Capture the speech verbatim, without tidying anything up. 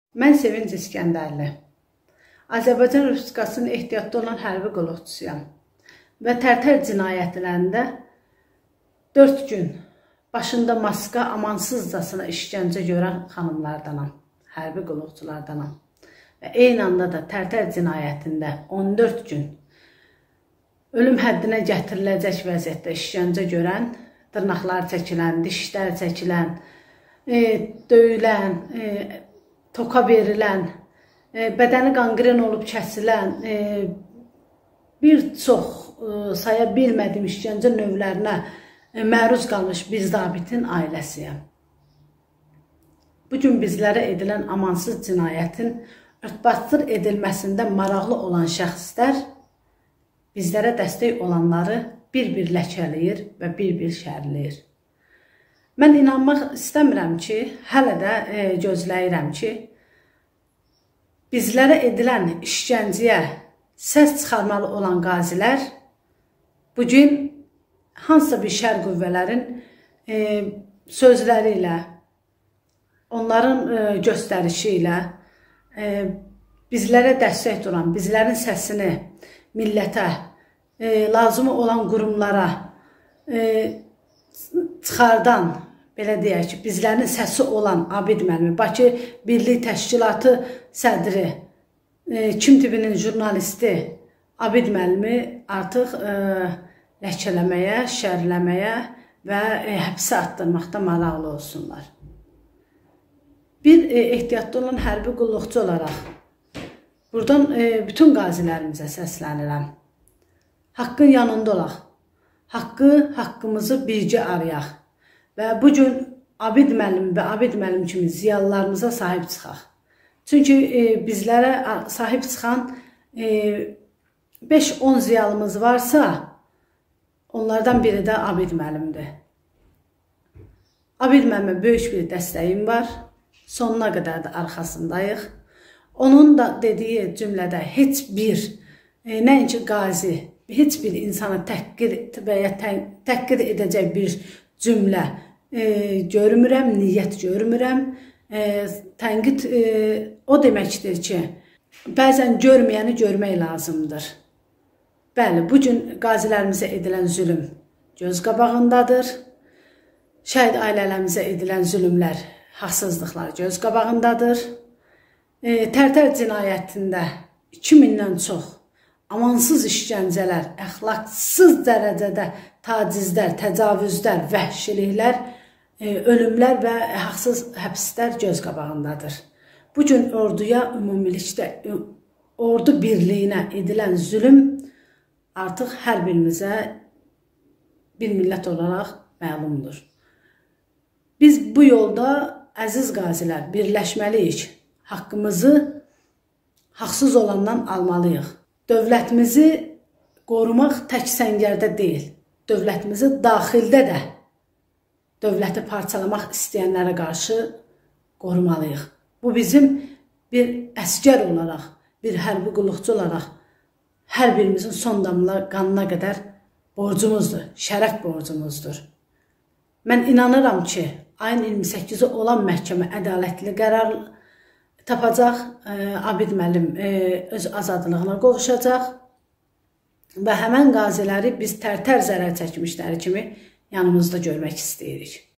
Mən Sevinc İskəndərli. Azərbaycan Respublikasının ehtiyatda olan hərbi qulluqçusuyam və Tərtər cinayətlərində dörd gün başında maska amansızcasına işgəncə görən xanımlardanam, hərbi qulluqçulardanam. Və eyni anda da Tərtər cinayətində on dörd gün ölüm həddinə gətiriləcək vəziyyətdə işgəncə görən, dırnaqlar çəkilən, dişlər çəkilən, e, döyülən, e, toka verilən, e, bədəni qanqren olub kəsilən, e, bir çox e, saya bilmədiyim işgəncə növlərinə e, məruz qalmış bir zabitin ailəsiyəm. Bugün bizlərə edilən amansız cinayətin örtbasdır edilməsində maraqlı olan şəxslər bizlərə dəstək olanları bir-bir ləkələyir və bir-bir şərləyir. Mən inanmaq istəmirəm ki, hələ də e, gözləyirəm ki, bizlərə edilən işgənciyə səs çıxarmalı olan qazilər bugün hansısa bir şər qüvvələrin e, sözləri ilə, onların e, göstərişi ilə e, bizlərə dəstək duran, bizlərin səsini millətə, e, lazımı olan qurumlara e, çıxardan, belə deyək ki, bizlərin səsi olan Abid müəllimi, Bakı Birlik Təşkilatı sədri, e, Kim tivinin jurnalisti Abid müəllimi artıq e, ləkələməyə, şərləməyə və e, həbsə atdırmaqda maraqlı olsunlar. Bir e, ehtiyatda olan hərbi qulluqçu olaraq buradan e, bütün qazilərimizə səslənirəm. Haqqın yanında olaq. Haqqı, haqqımızı bircə arayaq. Və bugün Abid müəllim və Abid müəllim kimi ziyalılarımıza sahib çıxaq. Çünki e, bizlərə sahib çıxan beş on e, ziyalımız varsa, onlardan biri də Abid müəllimdir. Abid müəllimə böyük bir dəstəyim var. Sonuna qədər də arxasındayıq. Onun da dediyi cümlədə heç bir, e, nəinki qazi, heç bir insana təhqir və ya təhqir edəcək bir cümlə e, görmürəm, niyyət görmürəm. E, tənqid e, o deməkdir ki, bəzən görməyəni görmək lazımdır. Bəli, bugün qazilərimizə edilən zülüm göz qabağındadır. Şəhid ailələrimizə edilən zülümlər, haqsızlıqlar göz qabağındadır. E, Tərtər cinayətində iki mindən çox amansız işgəncələr, əxlaqsız dərəcədə tacizlər, təcavüzlər, vəhşiliklər, e, ölümlər və haqsız həbslər göz qabağındadır. Bugün orduya, ümumilikdə ordu birliyinə edilən zülüm artıq hər birimizə bir millət olaraq məlumdur. Biz bu yolda, əziz qazilər, birləşməliyik. Haqqımızı haqsız olandan almalıyıq. Dövlətimizi qorumaq tək səngərdə deyil, dövlətimizi daxildə də dövləti parçalamaq istəyənlərə qarşı qorumalıyıq. Bu bizim bir əsgər olaraq, bir hərbi qulluqçu olaraq hər birimizin son damla qanına qədər borcumuzdur, şərəf borcumuzdur. Mən inanıram ki, ayın iyirmi səkkizi olan məhkəmə ədalətli qərar tapacaq, Abid müəllim öz azadlığına qovuşacaq və həmən qaziləri biz Tərtər zərər çəkmişləri kimi yanımızda görmək istəyirik.